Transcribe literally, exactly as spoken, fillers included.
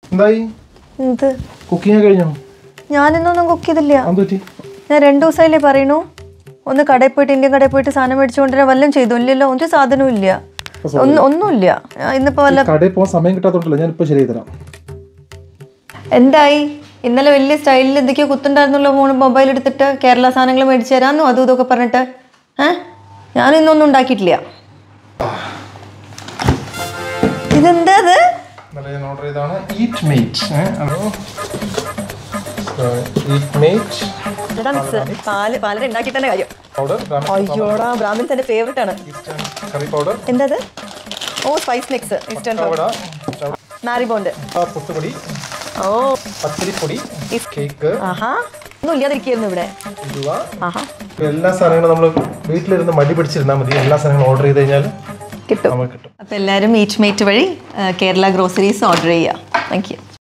എന്തായി? എന്ത് കുക്കിംഗ് കഴിഞ്ഞോ? ഞാനിന്നൊന്നും കുക്ക് ചെയ്തില്ല. എന്തുപറ്റി? ഞാൻ രണ്ടു ദിവസമായില്ലേ പറയണു. ഒന്ന് കടയിൽ പോയിട്ട് ഇന്ത്യൻ കടയിൽ പോയിട്ട് സാധനം മേടിച്ചുകൊണ്ടിരാൻ വല്ലതും ചെയ്തു. ഇല്ലല്ലോ, ഒരു സാധനവും ഇല്ല, ഒന്നും ഒന്നുമില്ല. ഇന്നിപ്പോ വല്ല കടയിൽ പോകാൻ സമയം കിട്ടാത്തോണ്ടല്ലോ ഞാൻ ഇപ്പൊ ശരിയായി തരാം. എന്തായി? ഇന്നലെ വലിയ സ്റ്റൈലിൽ എന്തൊക്കെയോ കുത്തുണ്ടായിരുന്നല്ലോ ഫോൺ മൊബൈൽ എടുത്തിട്ട് കേരള സാധനങ്ങൾ മേടിച്ചു തരാമെന്നോ അതും ഇതൊക്കെ പറഞ്ഞിട്ട്. ഏഹ് ഞാൻ ഇന്നൊന്നും ഉണ്ടാക്കിയിട്ടില്ല. ഇതെന്താ അത്? ഞാൻ ഓർഡർ ചെയ്താണ് EatMate. EatMate പാല് പാലര ഉണ്ടാക്കി തന്നെ കാര്യം. പൗഡർ, അയ്യോടാ, ബ്രാഹ്മിൻസ് എൻ്റെ ഫേവറേറ്റ് ആണ്. Curry powder. എന്താ അത്? ഓ, സ്പൈസ് മിക്സ്, ഈസ്റ്റേൺ മാരിബോണ്ട്, പുട്ടുപൊടി, ഓ പച്ചരിപ്പൊടി, കേക്ക്. ആഹാ, ഒന്നും ഇല്ലാതിരിക്കുന്നു ഇവിടെ. ആഹാ, എല്ലാ സാധനങ്ങളും നമ്മൾ വീട്ടിലിരുന്ന് മടി പിടിച്ചിരുന്നാൽ മതി. എല്ലാ സാധനങ്ങളും ഓർഡർ ചെയ്ത് കഴിഞ്ഞാൽ കിട്ടും. കിട്ടും. അപ്പോൾ എല്ലാവരും EatMate വഴി കേരള ഗ്രോസറീസ് ഓർഡർ ചെയ്യുക. Thank U.